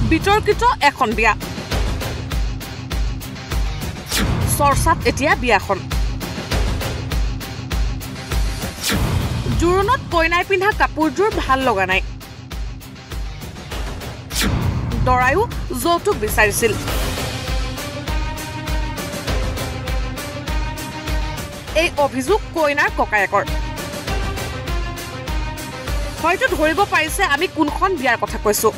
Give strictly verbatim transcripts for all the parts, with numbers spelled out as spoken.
বিতৰ্কিত এখন বিয়া চৰ্চাত এতিয়া বিয়াখন জোৰোণত কইনাই পিন্ধা কাপোৰযোৰ ভাল লগা নাই দৰায়ো যৌতুক বিচাৰিছিল এই অভিযোগ কইনাৰ ককায়েকৰ হয়তো ধৰিব পাৰিছে আমি কোনখন বিয়াৰ কথা কৈছো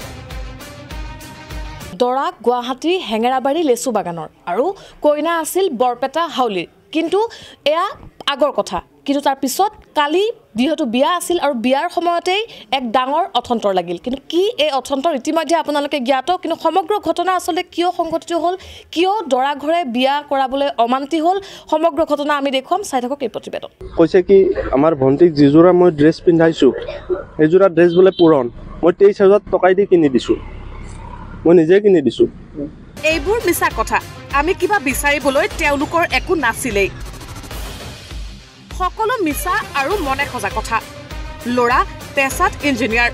দৰা গুৱাহাটী হেঙেৰাবাৰী লেচু বাগানৰ আৰু কইনা আছিল বৰপেটা হাউলিৰ কিন্তু এয়া আগৰ কথা কিন্তু তাৰ পিছত কালি যিহেতু বিয়া আছিল আৰু বিয়াৰ সময়তেই এক ডাঙৰ অথন্তৰ লাগিল কিন্তু কি এই অথন্তৰ ইতিমধ্যে আপোনালোকে জ্ঞাত কিন্তু সমগ্ৰ ঘটনা আসলে কিয় সংঘটিত হ'ল কিয় দৰা ঘৰে বিয়া কৰাবলৈ অমান্তি হ'ল সমগ্ৰ ঘটনা আমি দেখুৱাম চাই থাকক এই প্ৰতিবেদন কৈছে কি আমাৰ ভণ্টিক যিজোৰা মই ড্ৰেছ পিন্ধাইছো সেইজোৰা ড্ৰেছ বোলে পুৰণ মই তেইছ হাজাৰ টকাই দি কিনি দিছো মই নিজে কিনি দিছো এইবোৰ মিছা কথা আমি কিবা বিচাৰিবলৈ তেওঁলোকৰ একো নাছিলেই সকলো মিছা আৰু মনে খজা কথা লৰা পেছাত ইঞ্জিনিয়াৰ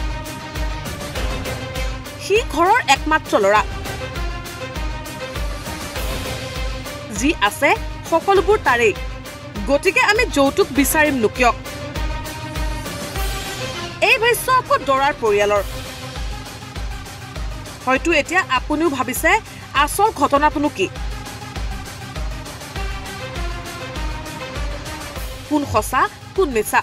সি ঘৰৰ একমাত্ৰ লৰা যি আছে সকলোবোৰ তাৰেই গতিকে আমি যৌতুক বিচাৰিম নো কিয় এই ভাষ্য আকৌ দৰাৰ পৰিয়ালৰ হয়তো এতিয়া আপুনিও ভাবিছে আসল ঘটনাটো কি কোন সঁচা কোন মিছা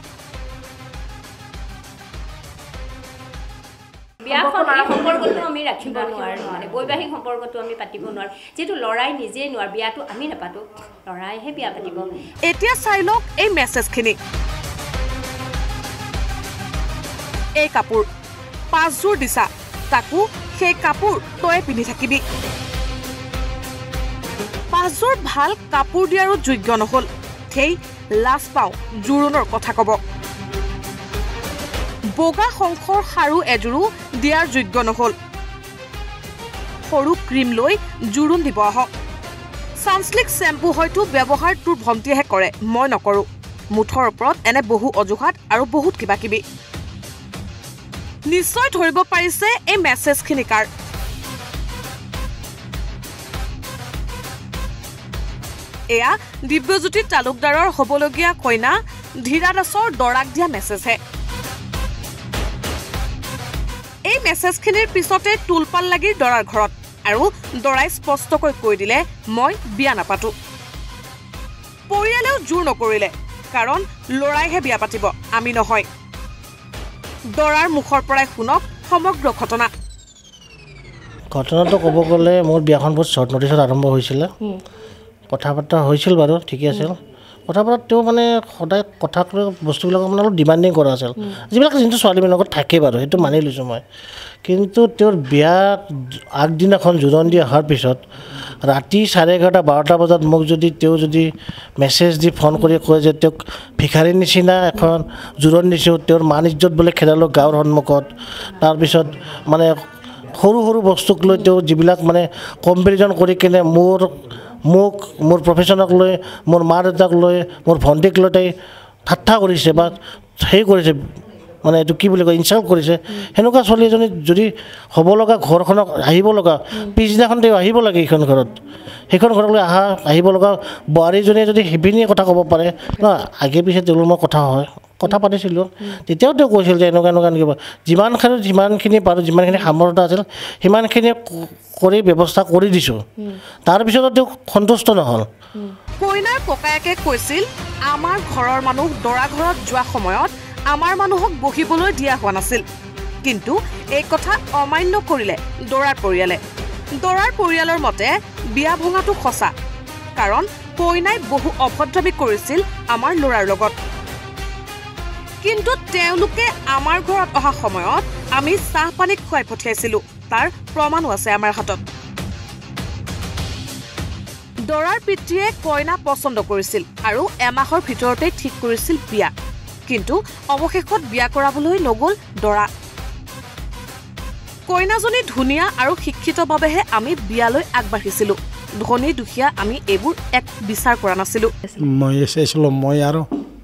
বিয়াখন এই সম্পৰ্কটো আমি ৰাখিব নোৱাৰো মানে বৈবাহিক সম্পৰ্কটো আমি পাতিব নোৱাৰো যেটো লৰাই নিজে নোৱাৰ বিয়াটো আমি নাপাতো লৰাইহে বিয়া পাতিব এতিয়া চাই লওক এই মেছেজখিনি এই কাপোৰ পাঁচযোৰ দিছা তাকো সেই কাপোৰ তই পিন্ধি থাকিবি পাঁচযোৰ ভাল কাপোৰ দিয়াৰো যোগ্য নহল সেই লাজ পাওঁ জোৰোণৰ কথা কব বগা শংখৰ সাৰু এযোৰো দিয়াৰ যোগ্য নহল সৰু ক্ৰীম লৈ জোৰোণ দিব আহক সানস্লিক শ্যাম্পু হয়তো ব্যৱহাৰ তোৰ ভণ্টিয়েহে কৰে মই নকৰো মুঠৰ ওপৰত এনে বহু অজুহাত আৰু বহুত কিবা কিবি নিশ্চয় ধৰিব পাৰিছে এই মেছেজখিনি কাৰ এয়া দিব্যজ্যোতি তালুকদাৰৰ হবলগীয়া কইনা ধীৰা দাসৰ দৰাক দিয়া মেছেজহে এই মেছেজখিনিৰ পিছতে তুলপাল লাগি দৰাৰ ঘৰত আৰু দৰাই স্পষ্টকৈ কৈ দিলে মই বিয়া নাপাতো পৰিয়ালেও জোৰ নকৰিলে কাৰণ লৰাইহে বিয়া পাতিব আমি নহয় দৰাৰ মুখৰ পৰাই শুনক সমগ্ৰ ঘটনা ঘটনাটো ক'ব গ'লে মোৰ বিয়াখন বহুত শ্বৰ্ট নটিছত আৰম্ভ হৈছিলে কথা বাৰ্তা হৈছিল বাৰু ঠিকে আছিল কথা বাৰ্তা তেওঁ মানে সদায় কথা বস্তুবিলাক মানে অলপ ডিমাণ্ডিং কৰা আছিল যিবিলাক যোনটো ছোৱালীৰ লগত থাকে বাৰু সেইটো মানি লৈছোঁ মই কিন্তু তেওঁৰ বিয়া আগদিনাখন জোৰোণ দি অহাৰ পিছত ৰাতি চাৰে এঘাৰটা বাৰটা বজাত মোক যদি তেওঁ যদি মেছেজ দি ফোন কৰি কয় যে তেওঁক ভিখাৰীৰ নিচিনা এখন জোৰোণ দিছোঁ তেওঁৰ মান ইজ্জত বোলে খেদালোঁ গাঁৱৰ সন্মুখত তাৰপিছত মানে সৰু সৰু বস্তুক লৈ তেওঁ যিবিলাক মানে কম্পেৰিজন কৰি কিনে মোৰ মোক মোৰ প্ৰফেশ্যনক লৈ মোৰ মা দেউতাক লৈ মোৰ ভণ্টিক লৈ তাই ঠাট্টা কৰিছে বা সেই কৰিছে মানে এইটো কি বুলি কয় ইনচাল্ট কৰিছে সেনেকুৱা ছোৱালী এজনী যদি হ'ব লগা ঘৰখনক আহিব লগা পিছদিনাখন তেওঁ আহিব লাগে এইখন ঘৰত সেইখন ঘৰলৈ অহা আহিব লগা বোৱাৰীজনীয়ে যদি সিপিনীয়ে কথা ক'ব পাৰে ন আগে পিছে তেওঁলোকৰ মই কথা হয় কথা পাতিছিলোঁ তেতিয়াও তেওঁ কৈছিল যে এনেকুৱা এনেকুৱা এনেকুৱা যিমানখিনি যিমানখিনি পাৰোঁ যিমানখিনি সামৰ্থ্য আছিল সিমানখিনি কৰি ব্যৱস্থা কৰি দিছোঁ তাৰপিছতো তেওঁ সন্তুষ্ট নহ'ল কইনাৰ ককায়েকে কৈছিল আমাৰ ঘৰৰ মানুহ দৰা ঘৰত যোৱা সময়ত আমাৰ মানুহক বহিবলৈ দিয়া হোৱা নাছিল কিন্তু এই কথা অমান্য কৰিলে দৰাৰ পৰিয়ালে দৰাৰ পৰিয়ালৰ মতে বিয়া ভঙাটো সঁচা কাৰণ কইনাই বহু অভদ্ৰামি কৰিছিল আমাৰ ল'ৰাৰ লগত কিন্তু তেওঁলোকে আমাৰ ঘৰত অহা সময়ত আমি চাহ পানী খুৱাই পঠিয়াইছিলোঁ তাৰ প্ৰমাণো আছে আমাৰ হাতত দৰাৰ পিতৃয়ে কইনা পছন্দ কৰিছিল আৰু এমাহৰ ভিতৰতে ঠিক কৰিছিল বিয়া কিন্তু অৱশেষত বিয়া কৰাবলৈ নগল দৰা কইনাজনী ধুনীয়া আৰু শিক্ষিত বাবেহে আমি বিয়ালৈ আগবাঢ়িছিলোঁ ধনী দুখীয়া আমি এইবোৰ এক বিচাৰ কৰা নাছিলোঁ মই চাইছিলোঁ মই আৰু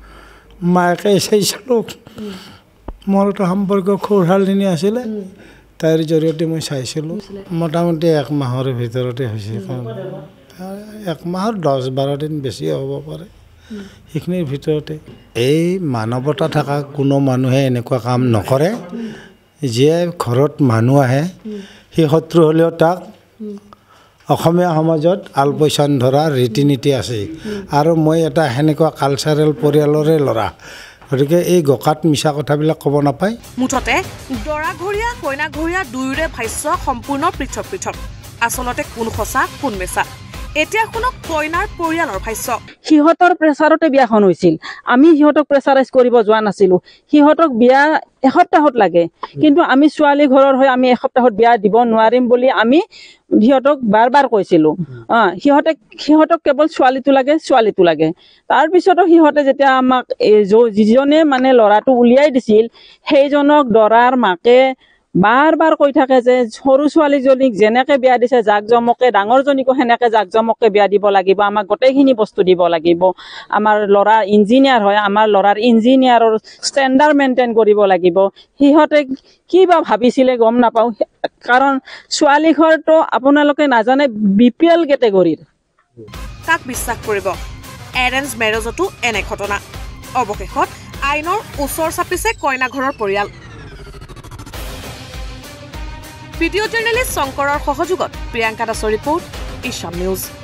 মাকে চাইছিলোঁ মোৰ এটা সম্পৰ্ক খুৰালজনী আছিলে তাইৰ জৰিয়তে মই চাইছিলোঁ মোটামুটি এক মাহৰ ভিতৰতে হৈছে এক মাহৰ দহ বাৰ দিন বেছি হ'ব পাৰে সেইখিনিৰ ভিতৰতে এই মানৱতা থকা কোনো মানুহে এনেকুৱা কাম নকৰে যিয়ে ঘৰত মানুহ আহে সেই শত্ৰু হ'লেও তাক অসমীয়া সমাজত আলপৈচান ধৰা ৰীতি নীতি আছে আৰু মই এটা সেনেকুৱা কালচাৰেল পৰিয়ালৰে ল'ৰা গতিকে এই গকাত মিছা কথাবিলাক ক'ব নাপায় মুঠতে দৰাঘৰীয়া কইনাঘৰীয়া দুয়োৰে ভাষ্য সম্পূৰ্ণ পৃথক পৃথক আচলতে কোন সঁচা কোন মিছা এতিয়া শুনক কইনাৰ পৰিয়ালৰ ভাষ্য সিহঁতৰ প্ৰেছাৰতে বিয়াখন হৈছিল আমি সিহঁতক প্ৰেছাৰাইজ কৰিব যোৱা নাছিলোঁ সিহঁতক বিয়া এসপ্তাহত লাগে কিন্তু আমি ছোৱালী ঘৰৰ হৈ আমি এসপ্তাহত বিয়া দিব নোৱাৰিম বুলি আমি সিহঁতক বাৰ বাৰ কৈছিলোঁ অঁ সিহঁতে সিহঁতক কেৱল ছোৱালীটো লাগে ছোৱালীটো লাগে তাৰপিছতো সিহঁতে যেতিয়া আমাক যিজনে মানে ল'ৰাটো উলিয়াই দিছিল সেইজনক দৰাৰ মাকে বাৰ বাৰ কৈ থাকে যে সৰু ছোৱালীজনীক যেনেকৈ বিয়া দিছে জাক জমকে ডাঙৰজনীকো সেনেকৈ জাক জমকে বিয়া দিব লাগিব আমাক গোটেইখিনি বস্তু দিব লাগিব আমাৰ ল'ৰা ইঞ্জিনিয়াৰ হয় আমাৰ ল'ৰাৰ ইঞ্জিনিয়াৰৰ ষ্টেণ্ডাৰ্ড মেইনটেইন কৰিব লাগিব সিহঁতে কি বা ভাবিছিলে গম নাপাওঁ কাৰণ ছোৱালী ঘৰটো আপোনালোকে নাজানে বি পি এল কেটেগৰীৰ কাক বিশ্বাস কৰিব এৰেঞ্জ মেৰেজতো এনে ঘটনা অৱশেষত আইনৰ ওচৰ চাপিছে কইনা ঘৰৰ পৰিয়াল ভিডিঅ' জাৰ্নেলিষ্ট শংকৰৰ সহযোগত প্ৰিয়ংকা দাসৰ ৰিপৰ্ট ঈশান নিউজ।